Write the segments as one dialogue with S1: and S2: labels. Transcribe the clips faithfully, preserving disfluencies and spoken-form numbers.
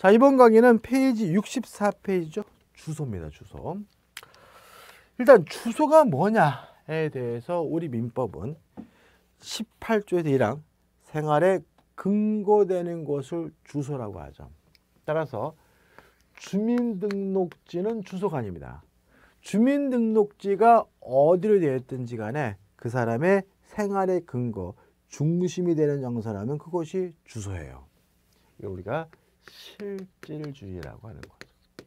S1: 자, 이번 강의는 페이지 육십사 페이지죠. 주소입니다. 주소. 일단 주소가 뭐냐에 대해서 우리 민법은 십팔 조에서 일 항 생활에 근거되는 것을 주소라고 하죠. 따라서 주민등록지는 주소가 아닙니다. 주민등록지가 어디로 되어 있든지 간에 그 사람의 생활의 근거, 중심이 되는 장소라면 그것이 주소예요. 이걸 우리가 실질주의라고 하는 거죠.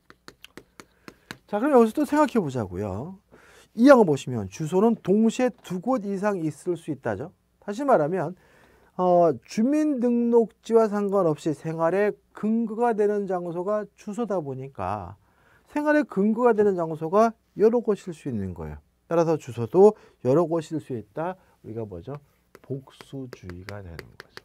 S1: 자, 그럼 여기서 또 생각해 보자고요. 이 항을 보시면 주소는 동시에 두 곳 이상 있을 수 있다죠. 다시 말하면 어, 주민등록지와 상관없이 생활의 근거가 되는 장소가 주소다 보니까 생활의 근거가 되는 장소가 여러 곳일 수 있는 거예요. 따라서 주소도 여러 곳일 수 있다. 우리가 뭐죠? 복수주의가 되는 거죠.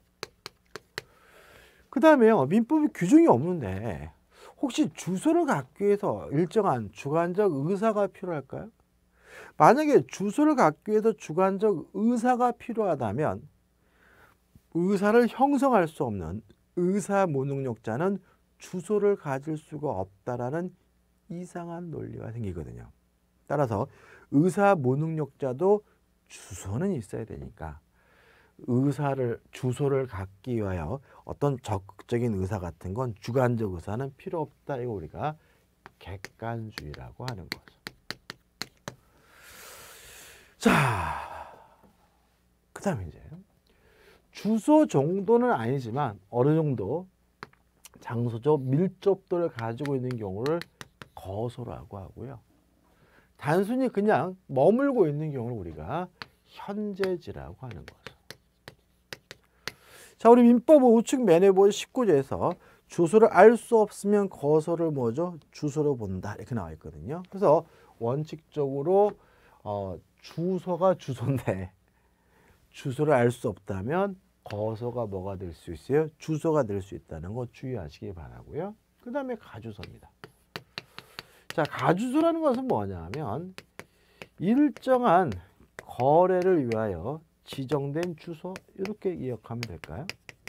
S1: 그 다음에요. 민법에 규정이 없는데 혹시 주소를 갖기 위해서 일정한 주관적 의사가 필요할까요? 만약에 주소를 갖기 위해서 주관적 의사가 필요하다면 의사를 형성할 수 없는 의사 무능력자는 주소를 가질 수가 없다라는 이상한 논리가 생기거든요. 따라서 의사 무능력자도 주소는 있어야 되니까 의사를 주소를 갖기 위하여 어떤 적극적인 의사 같은 건 주관적 의사는 필요 없다. 이거 우리가 객관주의라고 하는 거죠. 자, 그 다음에 이제 주소 정도는 아니지만 어느 정도 장소적 밀접도를 가지고 있는 경우를 거소라고 하고요. 단순히 그냥 머물고 있는 경우를 우리가 현재지라고 하는 거죠. 자, 우리 민법 우측 매너볼 십구 조에서 주소를 알 수 없으면 거소를 뭐죠? 주소로 본다. 이렇게 나와 있거든요. 그래서 원칙적으로 어, 주소가 주소인데 주소를 알 수 없다면 거소가 뭐가 될 수 있어요? 주소가 될 수 있다는 거 주의하시기 바라고요. 그 다음에 가주소입니다. 자, 가주소라는 것은 뭐냐면 일정한 거래를 위하여 지정된 주소, 이렇게 기억하면 될까요?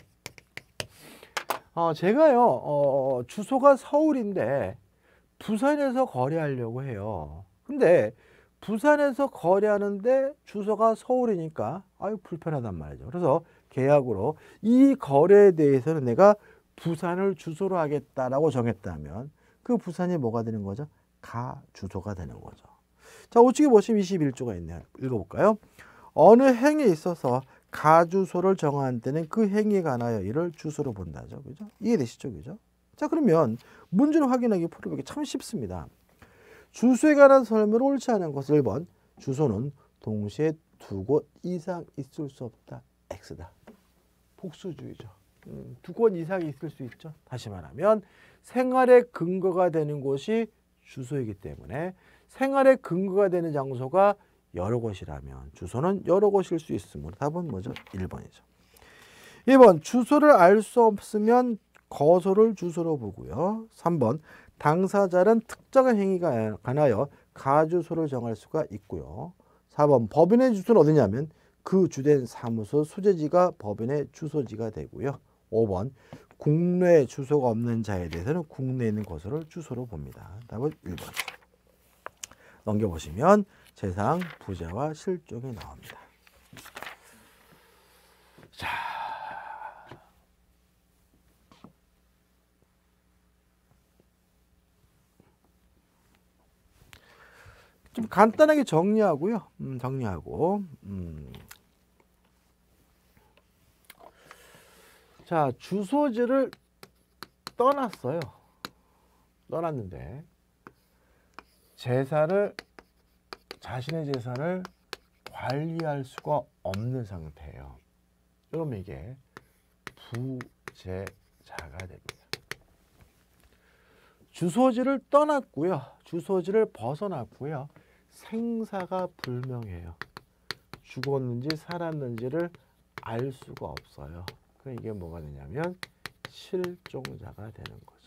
S1: 어, 제가요 어, 주소가 서울인데 부산에서 거래하려고 해요. 근데 부산에서 거래하는데 주소가 서울이니까 아유 불편하단 말이죠. 그래서 계약으로 이 거래에 대해서는 내가 부산을 주소로 하겠다라고 정했다면 그 부산이 뭐가 되는 거죠? 가주소가 되는 거죠. 자, 우측에 보시면 이십일 조가 있네요. 읽어볼까요? 어느 행위에 있어서 가주소를 정한 때는 그 행위에 관하여 이를 주소로 본다죠. 그죠? 이해되시죠? 그죠? 자, 그러면 문제를 확인하기 풀어보기 참 쉽습니다. 주소에 관한 설명을 옳지 않은 것을 일 번 주소는 동시에 두 곳 이상 있을 수 없다. X다. 복수주의죠. 음, 두 곳 이상 있을 수 있죠. 다시 말하면 생활의 근거가 되는 곳이 주소이기 때문에 생활의 근거가 되는 장소가 여러 곳이라면 주소는 여러 곳일 수 있으므로 답은 뭐죠? 일 번이죠. 이 번 주소를 알 수 없으면 거소를 주소로 보고요. 삼 번 당사자는 특정한 행위가 관하여 가주소를 정할 수가 있고요. 사 번 법인의 주소는 어디냐면 그 주된 사무소 소재지가 법인의 주소지가 되고요. 오 번 국내에 주소가 없는 자에 대해서는 국내에 있는 거소를 주소로 봅니다. 답은 일 번. 넘겨보시면 재상, 부재와 실종이 나옵니다. 자, 좀 간단하게 정리하고요. 음, 정리하고 음. 자, 주소지를 떠났어요. 떠났는데 재산을 자신의 재산을 관리할 수가 없는 상태예요. 그러면 이게 부재자가 됩니다. 주소지를 떠났고요. 주소지를 벗어났고요. 생사가 불명해요. 죽었는지 살았는지를 알 수가 없어요. 그럼 이게 뭐가 되냐면 실종자가 되는 거죠.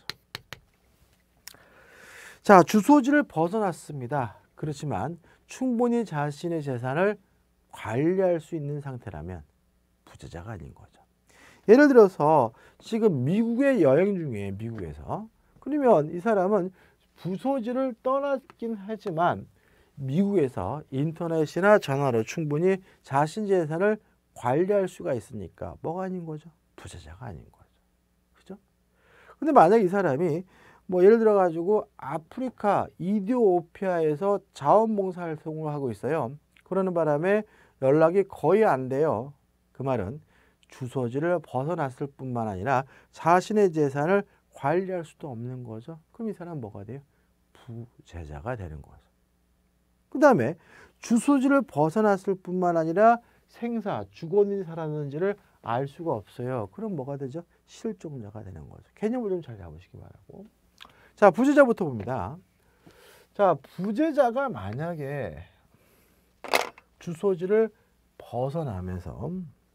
S1: 자, 주소지를 벗어났습니다. 그렇지만 충분히 자신의 재산을 관리할 수 있는 상태라면 부재자가 아닌 거죠. 예를 들어서 지금 미국에 여행 중이에요. 미국에서. 그러면 이 사람은 부소지를 떠났긴 하지만 미국에서 인터넷이나 전화로 충분히 자신 재산을 관리할 수가 있으니까 뭐가 아닌 거죠? 부재자가 아닌 거죠. 그죠? 근데 만약 이 사람이 뭐 예를 들어 가지고 아프리카 이디오피아에서 자원봉사 활동을 하고 있어요. 그러는 바람에 연락이 거의 안 돼요. 그 말은 주소지를 벗어났을 뿐만 아니라 자신의 재산을 관리할 수도 없는 거죠. 그럼 이 사람은 뭐가 돼요? 부재자가 되는 거죠. 그 다음에 주소지를 벗어났을 뿐만 아니라 생사, 죽었는지 살았는지를 알 수가 없어요. 그럼 뭐가 되죠? 실종자가 되는 거죠. 개념을 좀 잘 잡으시기 바라고. 자, 부재자부터 봅니다. 자, 부재자가 만약에 주소지를 벗어나면서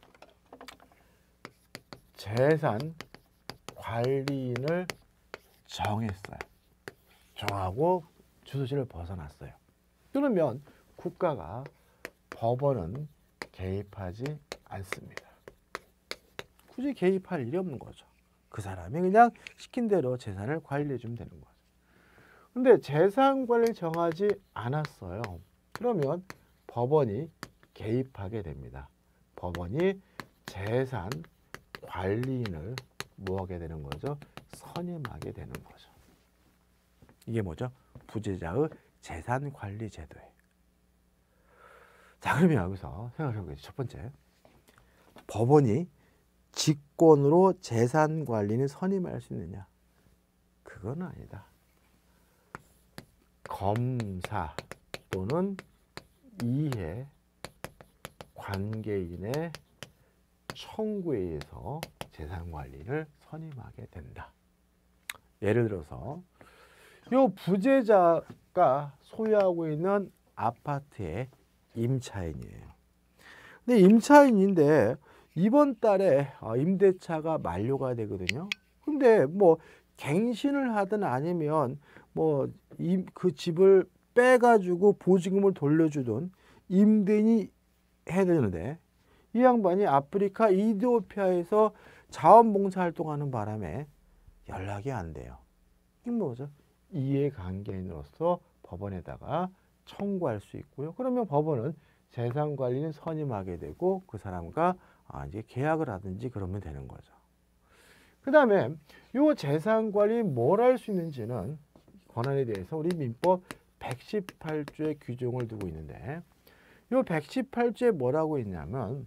S1: 재산 관리인을 정했어요. 정하고 주소지를 벗어났어요. 그러면 국가가, 법원은 개입하지 않습니다. 굳이 개입할 일이 없는 거죠. 그 사람이 그냥 시킨 대로 재산을 관리해 주면 되는 거죠. 근데 재산 관리를 정하지 않았어요. 그러면 법원이 개입하게 됩니다. 법원이 재산 관리인을 뭐하게 되는 거죠? 선임하게 되는 거죠. 이게 뭐죠? 부재자의 재산관리 제도예요. 자, 그러면 여기서 생각해 보겠습니다. 첫 번째, 법원이 직권으로 재산관리인을 선임할 수 있느냐? 그건 아니다. 검사 또는 이해 관계인의 청구에 의해서 재산관리를 선임하게 된다. 예를 들어서 이 부재자가 소유하고 있는 아파트의 임차인이에요. 근데 임차인인데 이번 달에 임대차가 만료가 되거든요. 근데 뭐 갱신을 하든 아니면 뭐 그 집을 빼가지고 보증금을 돌려주든 임대인이 해야 되는데 이 양반이 아프리카 이디오피아에서 자원봉사 활동하는 바람에 연락이 안 돼요. 이게 뭐죠? 이해관계인으로서 법원에다가 청구할 수 있고요. 그러면 법원은 재산관리는 선임하게 되고 그 사람과 아, 이제 계약을 하든지 그러면 되는 거죠. 그 다음에 이 재산관리 뭘 할 수 있는지는 권한에 대해서 우리 민법 백십팔 조에 규정을 두고 있는데 이 백십팔 조에 뭐라고 있냐면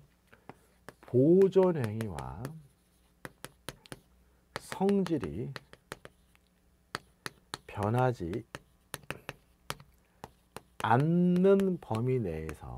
S1: 보존행위와 성질이 변하지 않는 범위 내에서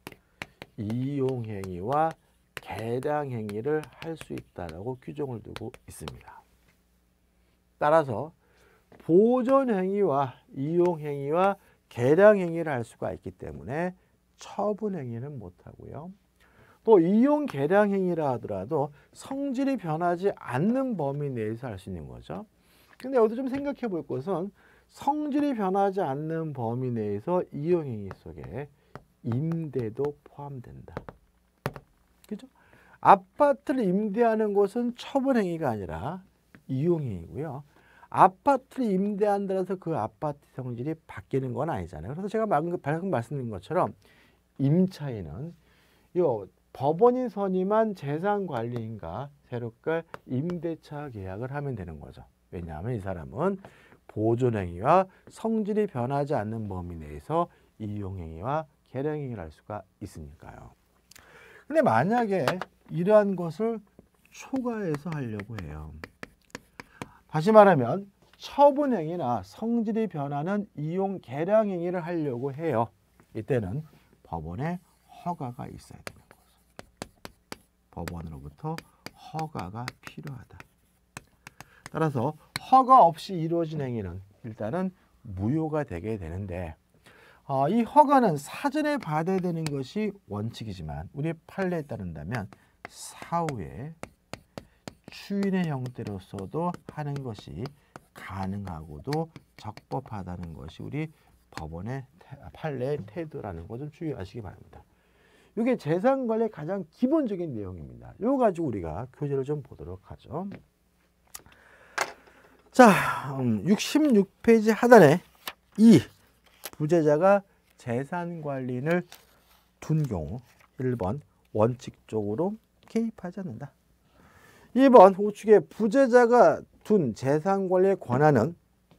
S1: 이용행위와 개량행위를 할 수 있다라고 규정을 두고 있습니다. 따라서 보존행위와 이용행위와 개량행위를 할 수가 있기 때문에 처분행위는 못하고요. 또 이용 개량행위라 하더라도 성질이 변하지 않는 범위 내에서 할 수 있는 거죠. 근데 여기서 좀 생각해 볼 것은 성질이 변하지 않는 범위 내에서 이용행위 속에 임대도 포함된다. 그죠? 아파트를 임대하는 것은 처분행위가 아니라 이용행위고요. 아파트를 임대한다고 해서 그 아파트 성질이 바뀌는 건 아니잖아요. 그래서 제가 방금 말씀드린 것처럼 임차인은 요 법원이 선임한 재산관리인과 새롭게 임대차 계약을 하면 되는 거죠. 왜냐하면 이 사람은 보존행위와 성질이 변하지 않는 범위 내에서 이용행위와 개량행위를 할 수가 있으니까요. 근데 만약에 이러한 것을 초과해서 하려고 해요. 다시 말하면 처분행위나 성질이 변하는 이용 개량행위를 하려고 해요. 이때는 법원의 허가가 있어야 되는 거죠. 법원으로부터 허가가 필요하다. 따라서 허가 없이 이루어진 행위는 일단은 무효가 되게 되는데 어, 이 허가는 사전에 받아야 되는 것이 원칙이지만 우리 판례에 따른다면 사후에 추인의 형태로서도 하는 것이 가능하고도 적법하다는 것이 우리 법원의 판례의 태도라는 것 좀 주의하시기 바랍니다. 이게 재산관리의 가장 기본적인 내용입니다. 이거 가지고 우리가 교재를 좀 보도록 하죠. 자, 음, 육십육 페이지 하단에 이 부재자가 재산관리인을 둔 경우 일 번 원칙적으로 개입하지 않는다. 이 번 우측에 부재자가 둔 재산관리의 권한은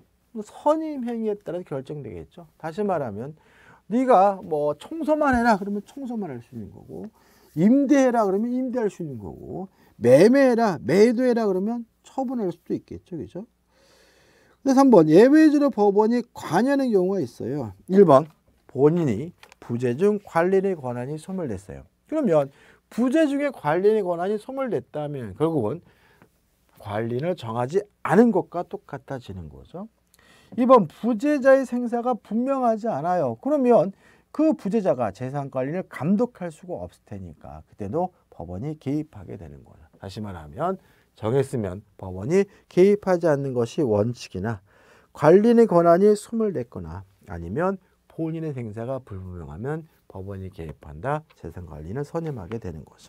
S1: 선임 행위에 따라 결정되겠죠. 다시 말하면 네가 뭐 청소만 해라 그러면 청소만 할 수 있는 거고, 임대해라 그러면 임대할 수 있는 거고, 매매해라 매도해라 그러면 처분할 수도 있겠죠. 그죠? 근데 삼 번 예외적으로 법원이 관여하는 경우가 있어요. 일 번 본인이 부재 중 관리인의 권한이 소멸됐어요. 그러면 부재 중에 관리인의 권한이 소멸됐다면 결국은 관리인을 정하지 않은 것과 똑같아지는 거죠. 이 번 부재자의 생사가 분명하지 않아요. 그러면 그 부재자가 재산관리를 감독할 수가 없을 테니까 그때도 법원이 개입하게 되는 거죠. 다시 말하면 정했으면 법원이 개입하지 않는 것이 원칙이나 관리인의 권한이 소멸됐거나 아니면 본인의 생사가 불분명하면 법원이 개입한다. 재산관리는 선임하게 되는 거죠.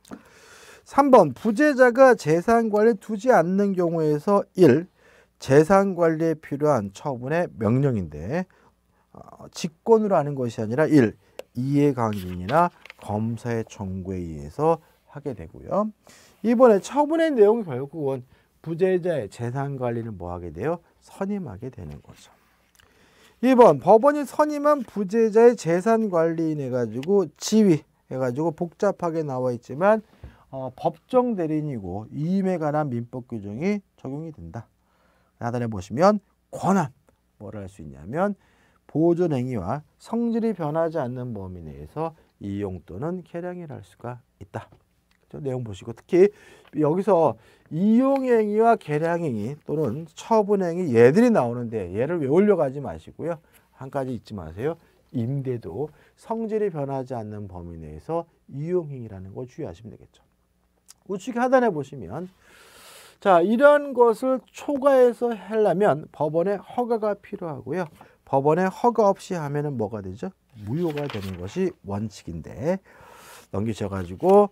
S1: 삼 번 부재자가 재산관리를 두지 않는 경우에서 일. 재산관리에 필요한 처분의 명령인데 어, 직권으로 하는 것이 아니라 일. 이해관계인이나 검사의 청구에 의해서 하게 되고요. 이번에 처분의 내용이 결국은 부재자의 재산관리는 뭐 하게 돼요? 선임하게 되는 거죠. 이 번 법원이 선임한 부재자의 재산관리인 해가지고 지위 해가지고 복잡하게 나와 있지만 어, 법정 대리인이고 이임에 관한 민법 규정이 적용이 된다. 하단에 보시면 권한 뭐를 할 수 있냐면 보존 행위와 성질이 변하지 않는 범위 내에서 이용 또는 개량을 할 수가 있다. 내용 보시고 특히 여기서 이용행위와 개량행위 또는 처분행위 얘들이 나오는데 얘를 외우려고 하지 마시고요. 한 가지 잊지 마세요. 임대도 성질이 변하지 않는 범위 내에서 이용행위라는 거 주의하시면 되겠죠. 우측 하단에 보시면 자 이런 것을 초과해서 하려면 법원의 허가가 필요하고요. 법원의 허가 없이 하면은 뭐가 되죠? 무효가 되는 것이 원칙인데 넘기셔가지고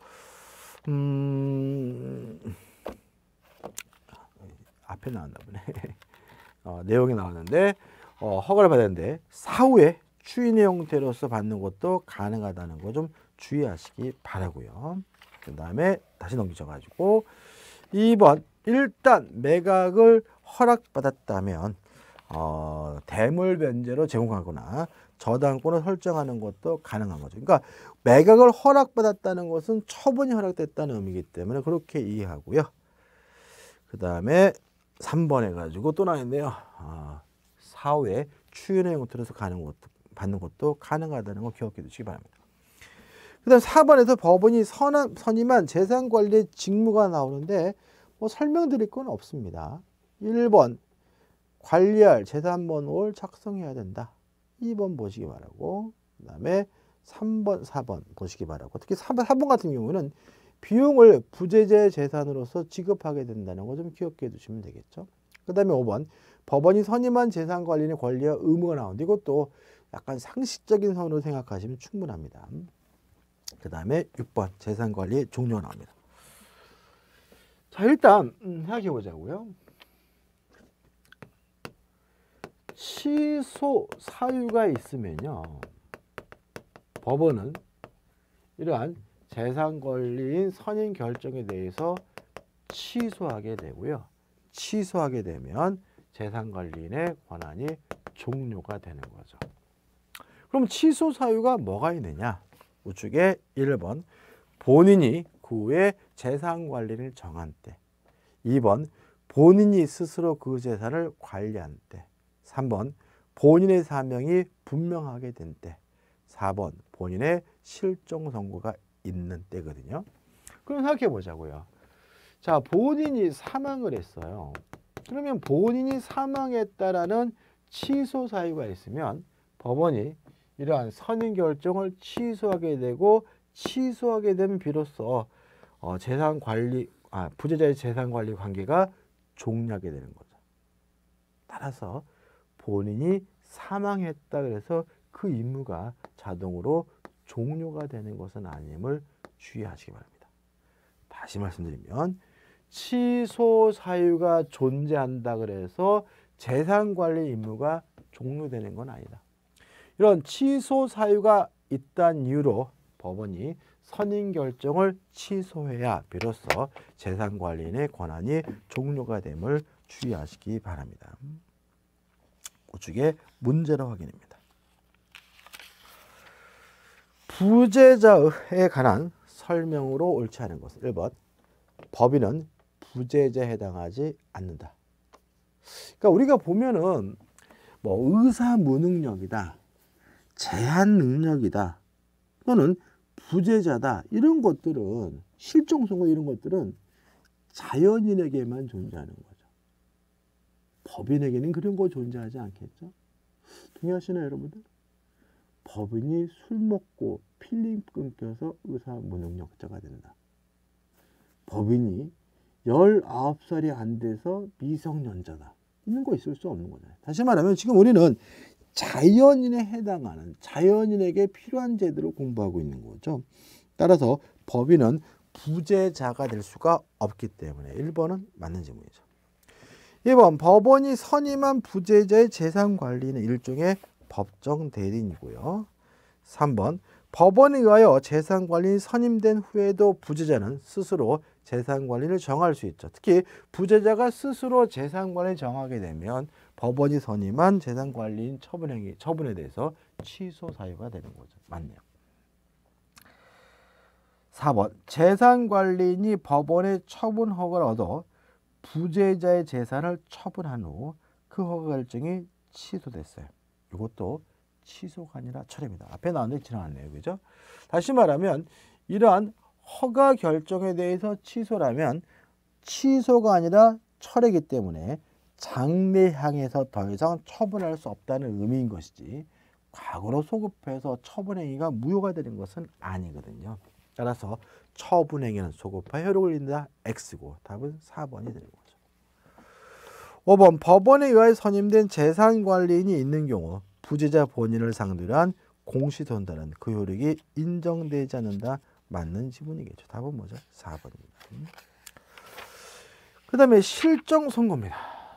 S1: 음... 앞에 나왔나 보네. 어, 내용이 나왔는데 어, 허가를 받았는데 사후에 추인의 형태로서 받는 것도 가능하다는 거 좀 주의하시기 바라고요. 그 다음에 다시 넘기셔가지고 이 번 일단 매각을 허락받았다면 어, 대물 변제로 제공하거나 저당권을 설정하는 것도 가능한 거죠. 그러니까 매각을 허락받았다는 것은 처분이 허락됐다는 의미이기 때문에 그렇게 이해하고요. 그 다음에 삼 번 해가지고 또 나왔는데요. 아, 사후에 추인의 형태로서 가는 것도, 받는 것도 가능하다는 거 기억해 두시기 바랍니다. 그 다음 사 번에서 법원이 선한, 선임한 재산관리의 직무가 나오는데 뭐 설명드릴 건 없습니다. 일 번 관리할 재산번호를 작성해야 된다. 이 번 보시기 바라고 그 다음에 삼 번, 사 번 보시기 바라고 특히 사 번, 사 번 같은 경우는 비용을 부재자의 재산으로서 지급하게 된다는 거 좀 기억해 두시면 되겠죠. 그 다음에 오 번 법원이 선임한 재산관리인의 권리와 의무가 나오는데 이것도 약간 상식적인 선으로 생각하시면 충분합니다. 그 다음에 육 번 재산관리의 종료가 나옵니다. 자 일단 음, 생각해 보자고요. 취소 사유가 있으면요. 법원은 이러한 재산관리인 선임 결정에 대해서 취소하게 되고요. 취소하게 되면 재산관리인의 권한이 종료가 되는 거죠. 그럼 취소 사유가 뭐가 있느냐? 우측에 일 번 본인이 그 후에 재산관리를 정한 때, 이 번 본인이 스스로 그 재산을 관리한 때, 삼 번 본인의 사명이 분명하게 된 때, 사 번 본인의 실종 선고가 있는 때거든요. 그럼 생각해 보자고요. 자, 본인이 사망을 했어요. 그러면 본인이 사망했다라는 취소 사유가 있으면 법원이 이러한 선임 결정을 취소하게 되고 취소하게 되면 비로소 어, 재산 관리 아, 부재자의 재산 관리 관계가 종료하게 되는 거죠. 따라서 본인이 사망했다 그래서 그 임무가 자동으로 종료가 되는 것은 아님을 주의하시기 바랍니다. 다시 말씀드리면 취소 사유가 존재한다 그래서 재산관리 임무가 종료되는 건 아니다. 이런 취소 사유가 있다는 이유로 법원이 선임 결정을 취소해야 비로소 재산관리인의 권한이 종료가 됨을 주의하시기 바랍니다. 우측에 문제로 확인입니다. 부재자에 관한 설명으로 옳지 않은 것은 일 번 법인은 부재자에 해당하지 않는다. 그러니까 우리가 보면은 뭐 의사 무능력이다, 제한 능력이다, 또는 부재자다 이런 것들은 실종 선고 이런 것들은 자연인에게만 존재하는 거죠. 법인에게는 그런 거 존재하지 않겠죠. 동의하시나요, 여러분들? 법인이 술 먹고 필름 끊겨서 의사 무능력자가 된다. 법인이 열아홉 살이 안 돼서 미성년자다. 이런 거 있을 수 없는 거잖아요. 다시 말하면 지금 우리는 자연인에 해당하는 자연인에게 필요한 제도를 공부하고 있는 거죠. 따라서 법인은 부재자가 될 수가 없기 때문에 일 번은 맞는 질문이죠. 이 번 법원이 선임한 부재자의 재산관리는 일종의 법정 대리인이고요. 삼 번 법원에 의하여 재산관리인이 선임된 후에도 부재자는 스스로 재산관리를 정할 수 있죠. 특히 부재자가 스스로 재산관리를 정하게 되면 법원이 선임한 재산관리인 처분행위, 처분에 대해서 취소 사유가 되는 거죠. 맞네요. 사 번 재산관리인이 법원의 처분 허가를 얻어 부재자의 재산을 처분한 후 그 허가 결정이 취소됐어요. 이것도 취소가 아니라 철회입니다. 앞에 나왔는데 지나갔네요. 그죠? 다시 말하면 이러한 허가 결정에 대해서 취소라면 취소가 아니라 철회이기 때문에 장래향에서 더 이상 처분할 수 없다는 의미인 것이지 과거로 소급해서 처분행위가 무효가 되는 것은 아니거든요. 따라서 처분행위는 소급화 효력을 잃는다. X고 답은 사 번이 되는 거죠. 오 번 법원에 의하여 선임된 재산관리인이 있는 경우 부재자 본인을 상대로 한 공시손달은 그 효력이 인정되지 않는다. 맞는 지문이겠죠. 답은 뭐죠? 사 번입니다. 그 다음에 실정 선고입니다.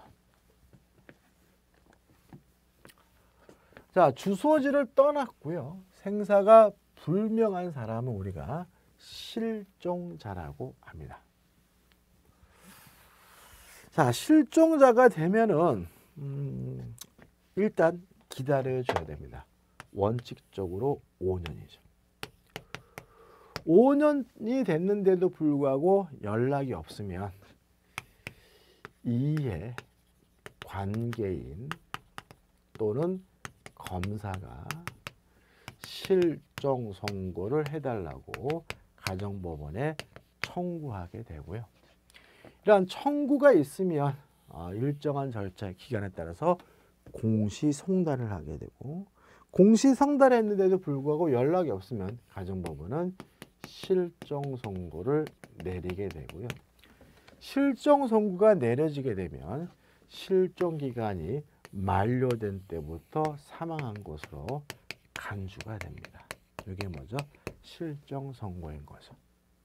S1: 자, 주소지를 떠났고요. 생사가 불명한 사람은 우리가 실종자라고 합니다. 자, 실종자가 되면은 음, 일단 기다려줘야 됩니다. 원칙적으로 오 년이죠. 오 년이 됐는데도 불구하고 연락이 없으면 이해 관계인 또는 검사가 실종 선고를 해달라고 가정법원에 청구하게 되고요. 이러한 청구가 있으면 일정한 절차 기간에 따라서 공시송달을 하게 되고 공시송달을 했는데도 불구하고 연락이 없으면 가정법원은 실종 선고를 내리게 되고요. 실종 선고가 내려지게 되면 실종 기간이 만료된 때부터 사망한 것으로 간주가 됩니다. 이게 뭐죠? 실종 선고인 거죠.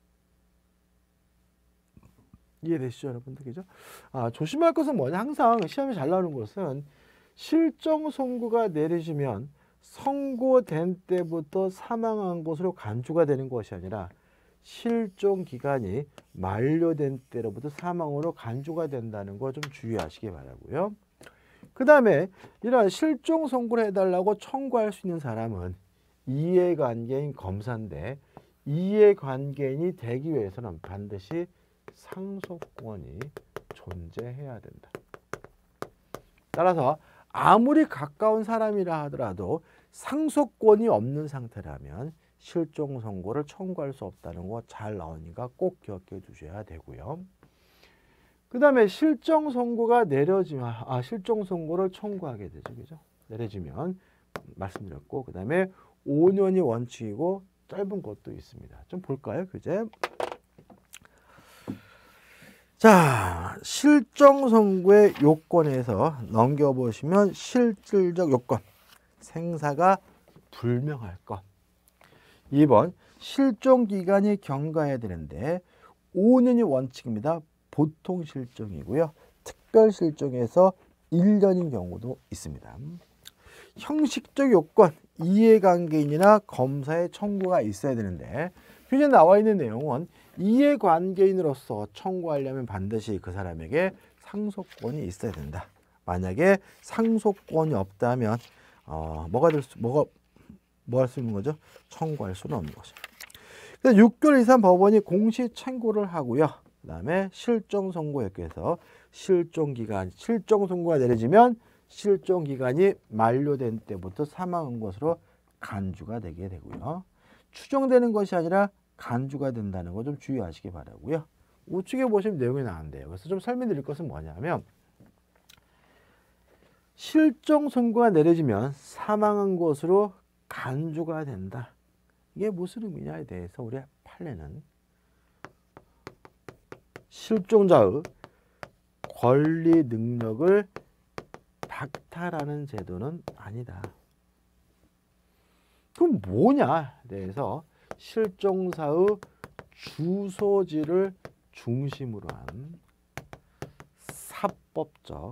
S1: 이해되시죠, 여러분들? 그죠? 아, 조심할 것은 뭐냐? 항상 시험에 잘 나오는 것은 실종 선고가 내려지면 선고된 때부터 사망한 것으로 간주가 되는 것이 아니라 실종 기간이 만료된 때로부터 사망으로 간주가 된다는 거 좀 주의하시기 바라고요. 그 다음에 이런 실종 선고를 해달라고 청구할 수 있는 사람은 이해관계인 검사인데 이해관계인이 되기 위해서는 반드시 상속권이 존재해야 된다. 따라서 아무리 가까운 사람이라 하더라도 상속권이 없는 상태라면 실종 선고를 청구할 수 없다는 거 잘 나오니까 꼭 기억해 두셔야 되고요. 그 다음에 실종 선고가 내려지면 아 실종 선고를 청구하게 되죠. 그죠? 내려지면 말씀드렸고 그 다음에 오 년이 원칙이고 짧은 것도 있습니다. 좀 볼까요? 교재. 자, 실종 선고의 요건에서 넘겨보시면 실질적 요건, 생사가 불명할 것. 이 번 실종 기간이 경과해야 되는데 오 년이 원칙입니다. 보통 실종이고요. 특별 실종에서 일 년인 경우도 있습니다. 형식적 요건, 이해관계인이나 검사의 청구가 있어야 되는데 표지에 나와 있는 내용은 이해관계인으로서 청구하려면 반드시 그 사람에게 상속권이 있어야 된다. 만약에 상속권이 없다면 어, 뭐가 될 수, 뭐가 뭐 할 수 있는 거죠? 청구할 수는 없는 거죠. 그래서 육 개월 이상 법원이 공시 청구를 하고요. 그 다음에 실종 선고였기 해서 실종 기간, 실종 선고가 내려지면 실종 기간이 만료된 때부터 사망한 것으로 간주가 되게 되고요. 추정되는 것이 아니라 간주가 된다는 거 좀 주의하시기 바라고요. 우측에 보시면 내용이 나온대요. 그래서 좀 설명드릴 것은 뭐냐면 실종 선고가 내려지면 사망한 것으로 간주가 된다. 이게 무슨 의미냐에 대해서 우리 판례는 실종자의 권리 능력을 박탈하는 제도는 아니다. 그럼 뭐냐에 대해서 실종사의 주소지를 중심으로 한 사법적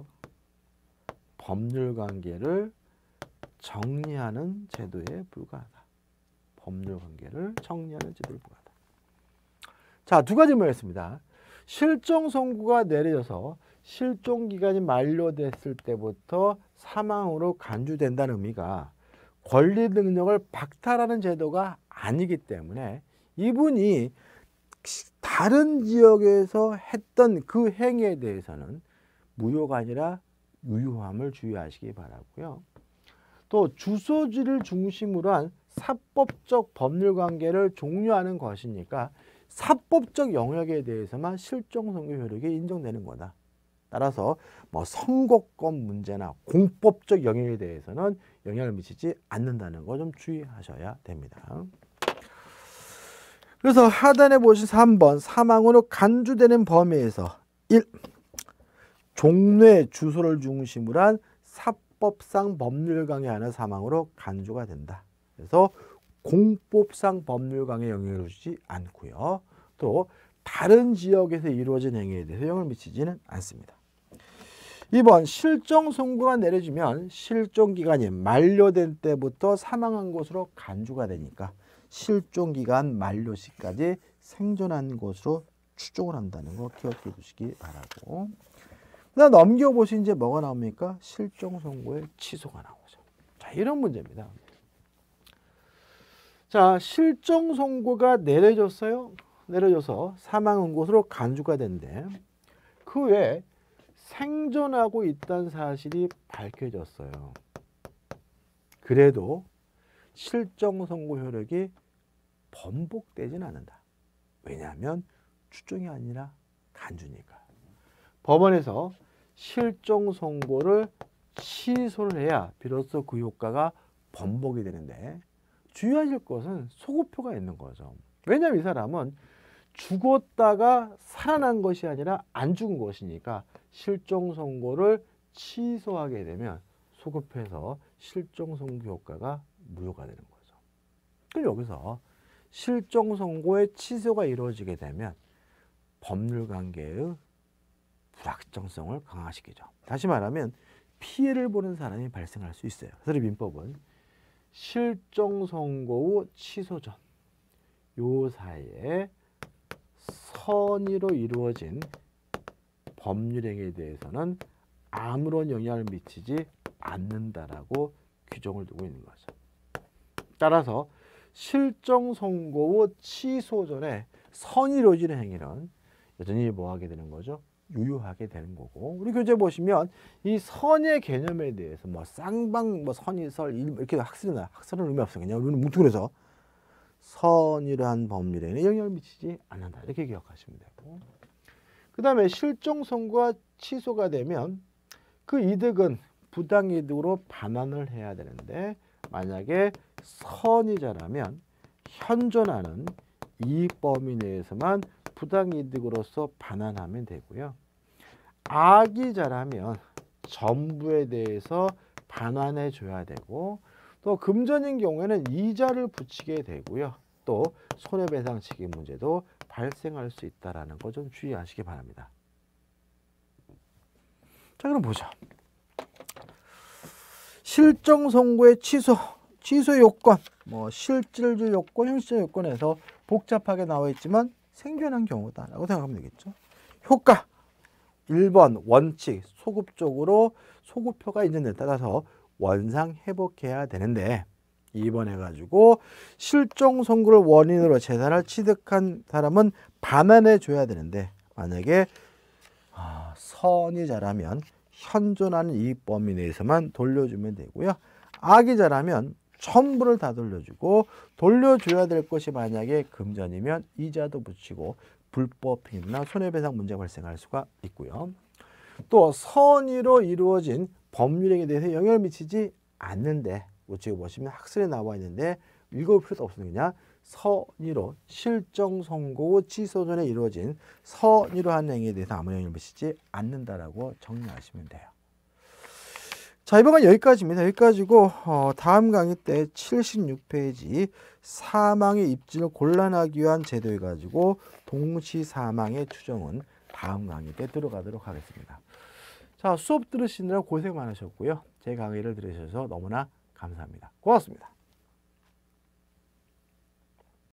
S1: 법률관계를 정리하는 제도에 불과하다. 법률관계를 정리하는 제도에 불과하다. 자, 두 가지 모였습니다. 실종 선고가 내려져서 실종 기간이 만료됐을 때부터 사망으로 간주된다는 의미가 권리 능력을 박탈하는 제도가 아니기 때문에 이분이 다른 지역에서 했던 그 행위에 대해서는 무효가 아니라 유효함을 주의하시기 바라고요. 또 주소지를 중심으로 한 사법적 법률관계를 종료하는 것이니까 사법적 영역에 대해서만 실종 선고 효력이 인정되는 거다. 따라서 뭐 선고권 문제나 공법적 영역에 대해서는 영향을 미치지 않는다는 거 좀 주의하셔야 됩니다. 그래서 하단에 보신 삼 번 사망으로 간주되는 범위에서 일. 종래 주소를 중심으로 한 사법상 법률강에 하는 사망으로 간주가 된다. 그래서 공법상 법률강에 영향을 주지 않고요. 또 다른 지역에서 이루어진 행위에 대해서 영향을 미치지는 않습니다. 이 번 실종 선고가 내려지면 실종 기간이 만료된 때부터 사망한 것으로 간주가 되니까 실종 기간 만료 시까지 생존한 것으로 추정을 한다는 거 기억해 두시기 바라고. 그다음 넘겨보신 이제 뭐가 나옵니까? 실종 선고의 취소가 나오죠. 자, 이런 문제입니다. 자, 실종 선고가 내려졌어요. 내려져서 사망한 것으로 간주가 된대. 그 외에 생존하고 있다는 사실이 밝혀졌어요. 그래도 실종 선고 효력이 번복되지는 않는다. 왜냐하면 추정이 아니라 간주니까. 법원에서 실종 선고를 취소를 해야 비로소 그 효과가 번복이 되는데 주의하실 것은 소급표가 있는 거죠. 왜냐하면 이 사람은 죽었다가 살아난 것이 아니라 안 죽은 것이니까 실종 선고를 취소하게 되면 소급해서 실종 선고 효과가 무효가 되는 거죠. 그럼 여기서 실종 선고의 취소가 이루어지게 되면 법률관계의 불확정성을 강화시키죠. 다시 말하면 피해를 보는 사람이 발생할 수 있어요. 그래서 민법은 실종 선고 후 취소 전 요 사이에 선의로 이루어진 법률행위에 대해서는 아무런 영향을 미치지 않는다라고 규정을 두고 있는 거죠. 따라서 실종 선고 후 취소 전에 선의로 이루어지는 행위는 여전히 뭐 하게 되는 거죠? 유효하게 되는 거고. 우리 교재 보시면 이 선의 개념에 대해서 뭐 쌍방 뭐 선의설 이렇게 학설이나 학설은 의미 없어요. 그냥 우리는 뭉뚱그려서 선의로 한 법률에는 영향을 미치지 않는다. 이렇게 기억하시면 되고. 그 다음에 실종 선고가 취소가 되면 그 이득은 부당이득으로 반환을 해야 되는데 만약에 선의자라면 현존하는 이익 범위 내에서만 부당이득으로서 반환하면 되고요. 악의자라면 전부에 대해서 반환해 줘야 되고 또 금전인 경우에는 이자를 붙이게 되고요. 또 손해배상 책임 문제도 발생할 수 있다는 거 좀 주의하시기 바랍니다. 자, 그럼 보자. 실정 선고의 취소, 취소 요건, 뭐 실질적 요건, 형식적 요건에서 복잡하게 나와 있지만 생겨난 경우다라고 생각하면 되겠죠. 효과, 일 번 원칙, 소급적으로 소급표가 있는 데 따라서 원상 회복해야 되는데, 이 번 해가지고 실종 선고를 원인으로 재산을 취득한 사람은 반환해 줘야 되는데, 만약에 아, 선의자라면 현존하는 이익 범위 내에서만 돌려주면 되고요. 악의자라면 전부를 다 돌려주고, 돌려줘야 될 것이 만약에 금전이면 이자도 붙이고 불법 행위나 손해배상 문제가 발생할 수가 있고요. 또 선의로 이루어진 법률행위에 대해서 영향을 미치지 않는데, 지금 보시면 학설에 나와 있는데 읽어볼 필요도 없으냐. 선의로 실정 선고 후 취소 전에 이루어진 선의로 한 행위에 대해서 아무 영향을 미치지 않는다라고 정리하시면 돼요. 자, 이번 건 여기까지입니다. 여기까지고 어, 다음 강의 때 칠십육 페이지 사망의 입증을 곤란하기 위한 제도해 가지고 동시 사망의 추정은 다음 강의 때 들어가도록 하겠습니다. 자, 수업 들으시느라 고생 많으셨고요. 제 강의를 들으셔서 너무나 감사합니다. 고맙습니다.